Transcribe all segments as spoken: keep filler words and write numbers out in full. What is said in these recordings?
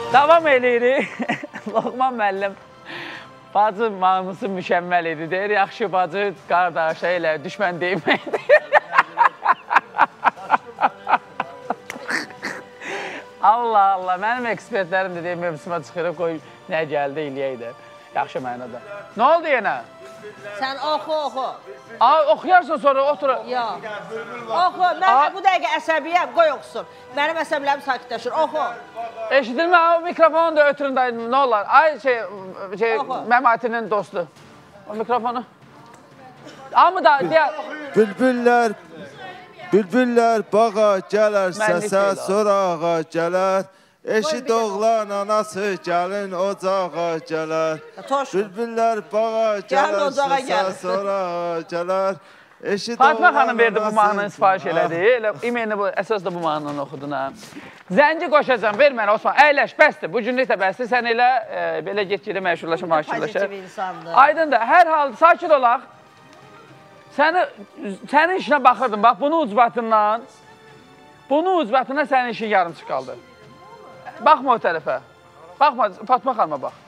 Davam eləyirik. Loğman müəllim, bacı mahnısı mükəmməl idi. Deyir, yaxşı bacı, qardaş, elə, düşmən deyməkdir. Allah Allah, mənim ekspertlərim də deyir, mövzusuma çıxırıq, qoy, nə gəldi, eləyək də. Yaxşı mənada. Nə oldu yenə? Sən oxu, oxu. Aa, oxuyarsan sonra otur. Yox. Oxu, mən bu dəqiqə əsəbiyəm, qoy oxusun. Mənim əsəblərim sakitləşir, oxu. Eşidilmə, o mikrofonu da ötürün da, nə olar? Ay, şey, şey, Məmatinin dostu. O mikrofonu. Amma da, deyək. Bülbüllər, bülbüllər bağa gələr, səsə sorağa gələr. Eşit oğlan anası gəlin ocağa gələr. Bülbüllər bağa gələr, səsə sorağa gələr. Fatma xanım verdi bu mahnını sifariş elədi. Elə imenini bu, əsas da bu mahnını oxudun ha. Zənci qoşacam, ver mənə Osman. Əyləş, bəsdir. Bu günlük də bəsdir. Sən elə, belə get geri məşhurlaşa, məşhurlaşa. Aydın da, hər halda sakit olaq. Sənin işinə baxırdım, bax, bunu ucbatından, bunu ucbatından sənin işin yarımçı qaldı. Baxma o tərəfə. Baxma, Fatma xanıma bax.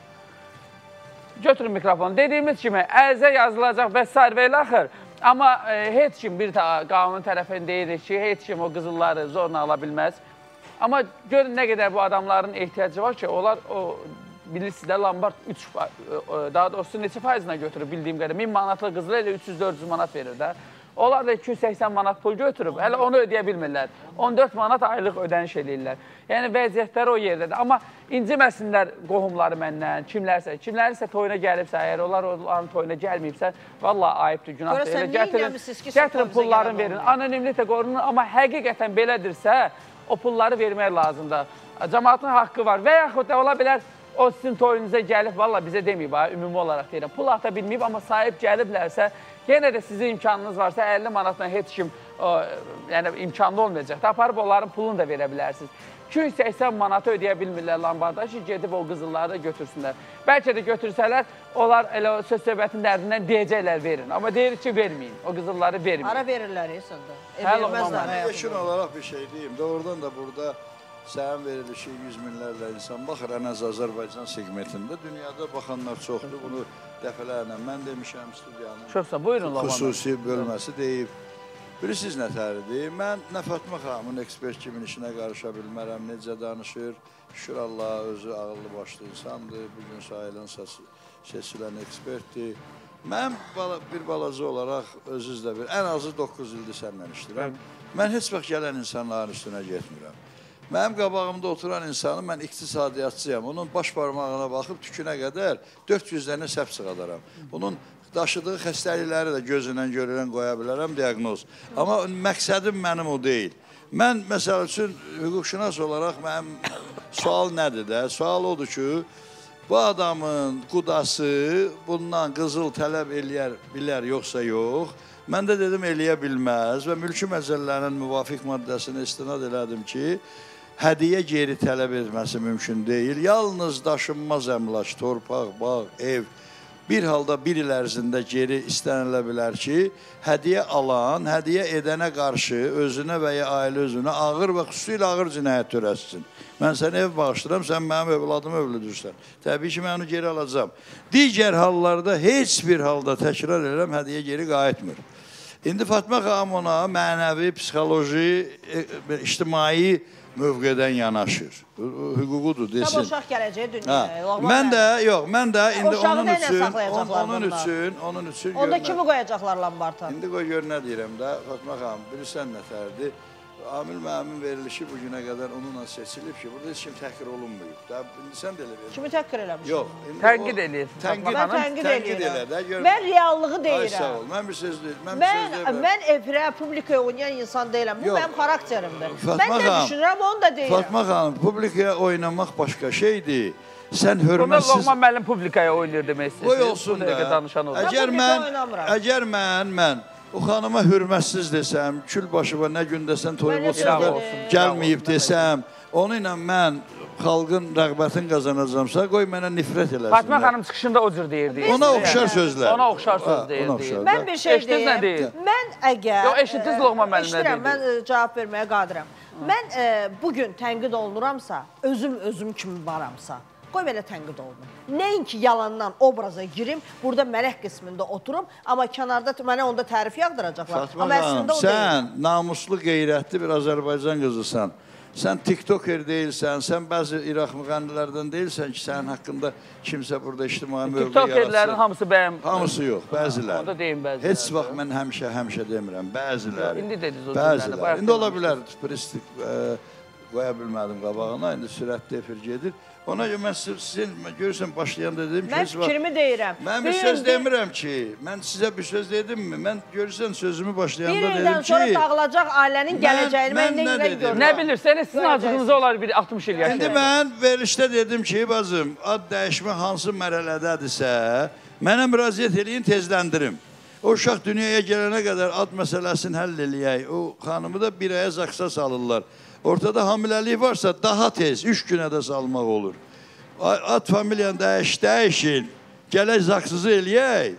Götürün mikrofonu. Dediyimiz kimi, ərizə yazılacaq və sair və ilə axır. Amma heç kim bir qanun tərəfini deyirik ki, heç kim o qızılları zorla ala bilməz. Amma görün nə qədər bu adamların ehtiyacı var ki, onlar o, bilirsiniz də, Lombard üç, daha doğrusu neçə faizinə götürür bildiyim qədər. min manatlı qızılı elə üç yüz dörd yüz manat verir də. Onlar da iki yüz səksən manat pul götürüb, hələ onu ödəyə bilmirlər. on dörd manat aylıq ödəniş edirlər. Yəni, vəziyyətləri o yerdədir. Amma inciməsinlər qohumları məndən, kimlərsə, kimlərisə toyuna gəlibsə, əgər onlar onların toyuna gəlməyibsə, valla ayıbdır, günahdır. Elə gətirin, gətirin pullarını verin, anonimliklə qorunun. Amma həqiqətən belədirsə, o pulları vermək lazımdır. Cəmaatın haqqı var və yaxud da ola bilər, o sizin toyunuza gəlib, valla bizə deməyib, ümumi olaraq deyirəm, pul ata bilməyib, amma sahib gəliblərsə, yenə də sizin imkanınız varsa, əlli manatla heç kim imkanlı olmayacaq. Aparıb onların pulunu da verə bilərsiniz. iki yüz səksən manatı ödəyə bilmirlər Lambarda ki, gedib o qızılları da götürsünlər. Bəlkə də götürsələr, onlar elə söz söhbətin dərdindən deyəcəklər verin. Amma deyir ki, verməyin, o qızılları verməyin. Ara verirlər, insanda. Verməzlər. Eşin olaraq bir şey deyim. Doğrudan da burada sənin verilişi yüz minlərlə insan baxır, ən az Azərbaycan segmentində. Dünyada baxanlar çoxdur, bunu dəfələrlə mən demişəm, studiyanın xüsusi bölməsi deyib. Bilirsiniz nə təridir? Mən nə Fatma xanımın ekspert kimin işinə qarışa bilmərəm, necə danışır. Şükür Allah, özü ağıllı başlı insandır, bugün sayılan seçilən ekspertdir. Mən bir balaca olaraq özünüzlə bir, ən azı doqquz ildir səndən işləyirəm. Mən heç vaxt gələn insanların üstünə getmirəm. Mənim qabağımda oturan insanı mən iqtisadiyyatçıyam. Onun baş parmağına baxıb tükünə qədər dörd yüz dənə səhv çıxadaram. Bunun daşıdığı xəstəlikləri də gözündən görülən qoya bilərəm, diaqnoz. Amma məqsədim mənim o deyil. Mən, məsəl üçün, hüquqşünas olaraq mənim sual nədir də? Sual odur ki, bu adamın qudası bundan qızıl tələb eləyər, bilər, yoxsa yox. Mən də dedim, eləyə bilməz və mülki məcəllərin müvafiq maddəsini istinad elədim ki, hədiyyə geri tələb etməsi mümkün deyil. Yalnız daşınmaz əmlak, torpaq, bağ, ev, bir halda bir il ərzində geri istənilə bilər ki, hədiyyə alan, hədiyyə edənə qarşı özünə və ya ailə özünə ağır və xüsusilə ağır cinayət törətsin. Mən sənə ev bağışlayıram, sən mənim övladımı övlüdürsən. Təbii ki, mən onu geri alacam. Digər hallarda heç bir halda təkrar edirəm, hədiyyə geri qayıtmır. İndi Fatma xanım ona mənəvi, psixoloji, ictimai mövqedən yanaşır. Hüququdur, desin. Tabi uşaq gələcək dünyaya. Mən də, yox, mən də indi onun üçün, onun üçün, onun üçün onda kimi qoyacaqlar Lambarda? İndi qoy gör nə deyirəm də, Fatma xanım, bilirsən nətərdir? Amil müəllimin verilişi bugünə qədər onunla seçilib ki, burada heç kim təhqir olunmayıb. İndi sən də elə verir. Kimi təhqir eləmişsin? Yox. Tənqid eləyir. Tənqid eləyir. Mən reallığı deyirəm. Ay, sağ ol. Mən bir söz deyirəm. Mən efirə, publikaya oynayan insan deyiləm. Bu mənim xarakterimdir. Mən də düşünürəm, onu da deyirəm. Fatma xanım, publikaya oynamaq başqa şeydir. Sən hörmətsiz... Buna Loğman müəllim publikaya oynayır demək istəyirsən. Qoy olsun da. Əgər mən, mən o xanıma hürmətsiz desəm, kül başıva nə gün desən, toyumu çıxar, gəlməyib desəm, onu ilə mən xalqın rəğbətini qazanacamsa, qoy mənə nifrət eləsinlər. Fatma xanım çıxışında o cür deyirdi. Ona oxşar sözlər. Ona oxşar söz deyirdi. Mən bir şey Eşitdiniz nə deyir? deyim. Mən əgər... Yox, eşitdiniz Loğman müəllim nə Eşidirəm, mən deyir? e, cavab verməyə qadirəm. Mən e, bugün tənqid olunuramsa, özüm özüm kimi varamsa, qoy belə tənqid olunum. Nəinki yalandan obraza girim, burada mələk qismində oturum, amma kənarda mənə onda tərif yağdıracaqlar. Fatma Amma xanım, əslində o deyil. sən namuslu, qeyrətli bir Azərbaycan qızısan. Sən tiktoker deyilsən, sən bəzi İraq müğənnilərdən deyilsən ki, sənin haqqında kimsə burada ictimai mövqe yaratsın. Tiktokerlərin hamısı bəyəm... Hamısı yox, bəziləri. Onda deyim bəziləri. Heç vaxt mən həmişə, həmişə demirəm, bəziləri. İndi dediniz o Bəziləri. cümləni. İndi ola bilər, turistik qoya bilmədim qabağına, indi sürətli efir gedir. Ona görə mən sizin, görürsən, başlayanda dedim ki... Mən fikrimi deyirəm. Mən bir söz demirəm ki, mən sizə bir söz dedim mi? Mən görürsən, sözümü başlayanda dedim ki... Bir ildən sonra dağılacaq ailənin gələcəyini mən nə görürəm. Nə bilirsən, sizin acığınıza olar bir altmış il yaşayın. İndi mən verilişdə dedim ki, bazım, ad dəyişmə hansı mərhələdədirsə, mənə müraciət eləyin, tezləndirim. O uşaq dünyaya gələnə qədər ad məsələsini həll eləyək. O xanımı da bir aya zaksa salırlar. Ortada hamiləlik varsa daha tez, üç günə də salmaq olur. Ad familiyanı dəyiş, dəyişin, gələk zaksızı eləyək.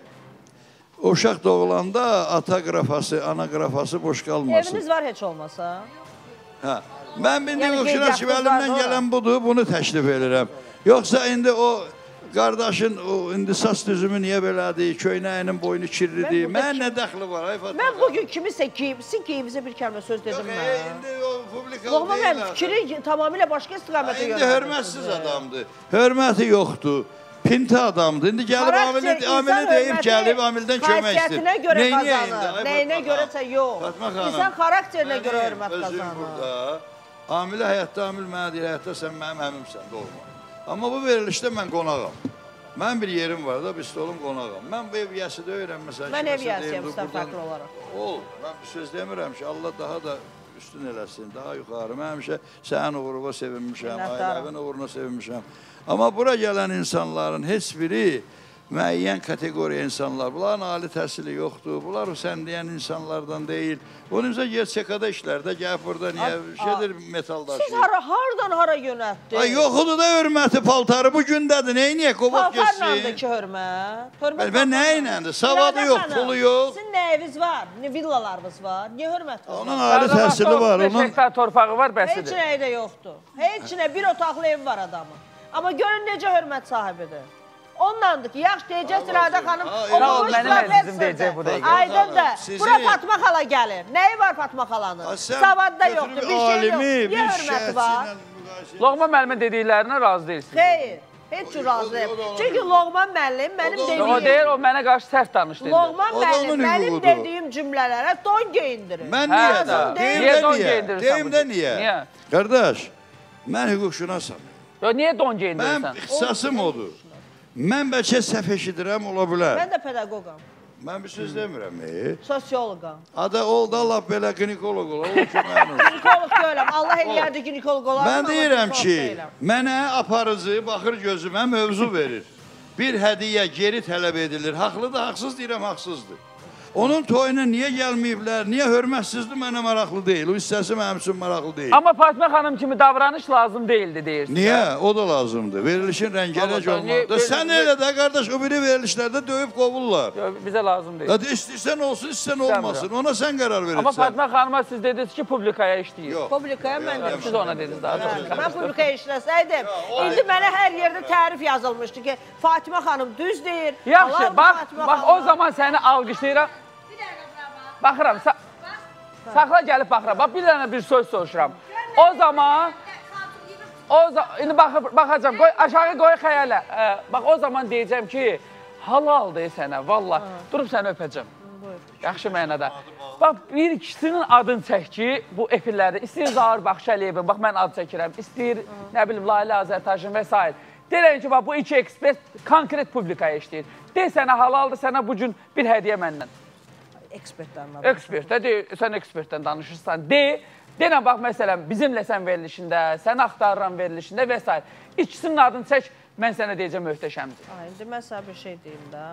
O uşaq doğulanda ata qrafası, ana qrafası boş qalmasın. Eviniz var heç olmasa? Hə. Mən indi Yəni, yoxşuna ki, əlimdən gələn budur, bunu təklif edirəm. Yoxsa indi o... Qardaşın o indi sas düzümü niyə belədir, köynəyinin boynu kirlidir, mən nə dəxli var, ay Fatma? Mən bugün kimisə giyib, sizin giyibizə bir kəlmə söz dedim mən. Yox, indi o publikal Loğman deyil. mənim fikri tamamilə başqa istiqamətə İndi hörmətsiz adamdır, hörməti yoxdur, pinti adamdır. İndi gəlib amili deyib, gəlib amildən kömək istir. Xasiyyətinə görə qazanır, nəyinə görəsə yox. İnsan xarakterinə görə hörmət qazanır. Özüm burada, amili həyatda, amil mənə deyir, həyatda sən mənim əmimsən, doğma. Amma bu verilişdə mən qonağam. Mən bir yerim var da, bir stolum qonağam. Mən bu ev yəsi deyirəm, məsələn. Mən ev yəsiyəm, sizdən fərqli olaraq. Ol, mən bir söz demirəm ki, Allah daha da üstün eləsin, daha yuxarı. Mən həmişə sənin uğuruna sevinmişəm, ailəvin uğuruna sevinmişəm. Amma bura gələn insanların heç biri müəyyən kateqoriya insanlar. Bunların ali təhsili yoxdur, bunlar sən deyən insanlardan deyil. Onun üzrə yer çekada işlərdə, gəlib burada niyə şeydir, metal daşıyır. Siz hara, hardan hara yönətdiniz? Ay yoxudur da hörməti paltarı bu gündədir, neyniyək, qovaq geçsin. Paltarla ki hörmət. Mən nə iləndir, savadı yox, pulu yox. Sizin nə eviniz var, nə villalarınız var, niyə hörmət var? Onun ali təhsili var. beş hektar torpağı var, Heç bəsidir. nəyi də yoxdur. Heç nə, bir otaqlı ev var adamın. Amma görün necə hörmət sahibidir. Ondandır ki, yaxşı deyəcək Siradə xanım, oxumuş Mənim əzizim deyəcək bu dəqiqə. Aydındır. Bura Fatma xala gəlir. Nəyi var Fatma xalanın? Savadda yoxdur, bir şey yox. Niyə hörməti var? Loğman müəllimin dediklərinə razı deyilsiniz. Xeyr, heç cür razı deyil. Çünki Loğman müəllim mənim dediyim... O deyir, o mənə qarşı sərt danışdı. Loğman müəllim mənim dediyim cümlələrə don geyindirir. Mən niyə də? Niyə don geyindirirsən? Deyim də niyə? Niyə? Qardaş, mən hüquqşünasam. Niyə don geyindirirsən? Mən ixtisasım odur. Mən bəlkə səhv eşidirəm, ola bilər. Mən də pedaqoqam. Mən bir söz demirəm, e? Sosioloqam. Ada oldu, Allah belə ginekoloq ola, o ki, mən olsun. Ginekoloq deyiləm, Allah eləyərdi ginekoloq olarım. Mən deyirəm ki, mənə aparıcı, baxır gözümə mövzu verir. Bir hədiyə geri tələb edilir. Haqlıdır, haqsız deyirəm, haqsızdır. Onun toyuna niyə gəlməyiblər, niyə hörmətsizdir mənə maraqlı deyil. O hissəsi mənim üçün maraqlı deyil. Amma Fatma xanım kimi davranış lazım deyildi deyirsən. Niyə? O da lazımdır. Verilişin rəngərək olmalıdır. Sən elə də, qardaş, o biri verilişlərdə döyüb qovurlar. Bizə lazım deyil. Hadi istəyirsən olsun, istəyirsən olmasın. Ona sən qərar verirsən. Amma Fatma xanıma siz dediniz ki, publikaya işləyir. Yox. Publikaya mən dedim. Siz ona dediniz daha çox. Mən publikaya işləsəydim, indi mənə hər yerdə tərif yazılmışdı ki, Fatimə xanım düz deyir. Yaxşı, bax, bax o zaman səni alqışlayıram. Baxıram, saxla gəlib baxıram. Bax, bir dənə bir söz soruşuram. O zaman, o indi baxacam, aşağı qoy xəyalə. Bax, o zaman deyəcəm ki, halaldır sənə, valla. Durub səni öpəcəm. Yaxşı mənada. Bax, bir ikisinin adını çək ki, bu efirlərdə, istəyir Zahir Baxşəliyevin, bax, mən ad çəkirəm, istəyir, nə bilim, Lalə Azərtaşın və s. Deyirəm ki, bax, bu iki ekspert konkret publikaya işləyir. Deyir sənə halaldır, sənə bu gün bir hədiyə məndən. Ekspertlərlə. Ekspertdə deyil, sən ekspertdən danışırsan. De, denən bax, məsələn, bizimlə sən verilişində, sən axtarıram verilişində və s. İkisinin adını çək, mən sənə deyəcəm, möhtəşəmdir. İndi mən sənə bir şey deyim də.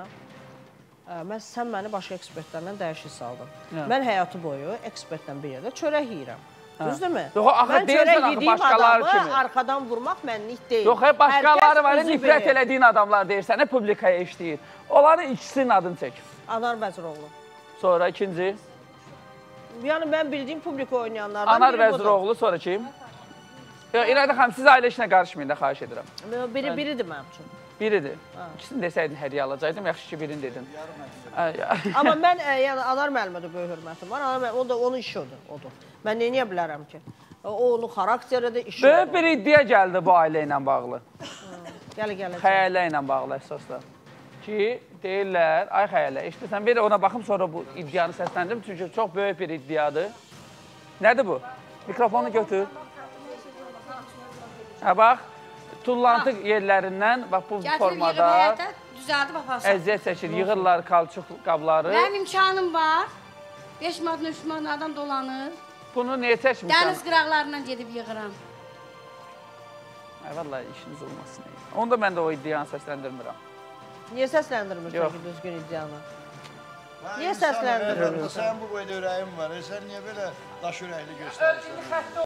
Mən, sən məni başqa ekspertlərlə dəyişik saldın. Mən həyatı boyu ekspertlə bir yerdə çörək yiyirəm. Düzdürmü? Yox, axı Mən deyirsən çörək axı yediyim başqaları adamı kimi. arxadan vurmaq mənlik deyil. Yox, hep başqaları var, Hər kəs özü nifrət bilir. elədiyin adamlar deyirsən, publikaya işləyir. Onların ikisinin adını çək. Anar Vəziroğlu. Sonra ikinci. Yəni mən bildiyim publika oynayanlardan Anar biri budur. Vəziroğlu, sonra kim? Yox, İradə xanım, siz ailə işinə qarışmayın da, xahiş edirəm. Biri biridir mənim üçün. Biridir. İkisini desəydin hədiyyə alacaqdım, yaxşı ki birini dedin. Amma mən e, yəni Anar müəllimə də böyük hörmətim var. Anar müəllim, o da onun işi odur, odur. Mən neyə bilərəm ki? O onun xarakteridir, işi Böyük odur. bir iddia gəldi bu ailə ilə bağlı. Gəl gəl. Xəyallə ilə bağlı əsasda. Ki, deyirlər, ay xəyallə, işləsən, bir ona baxım, sonra bu iddianı səsləndim. Çünki çox böyük bir iddiadır. Nədir bu? Mikrofonu götür. Hə, bax, tullantı yerlərindən, bax, bu formada düzəldib aparsam. əziyyət çəkir, yığırlar kalçuq qabları. Mənim imkanım var. beş manat, üç manat adam dolanır. Bunu niyə çəkmirsən? Dəniz qıraqlarından gedib yığıram. Ay, vallahi işiniz olmasın. Onda mən də o iddianı səsləndirmirəm. Niyə səsləndirmirsən ki, düzgün iddianı? Niyə səsləndirmirsən? Sən bu boyda ürəyin var, sən niyə belə daş ürəkli göstərirsən?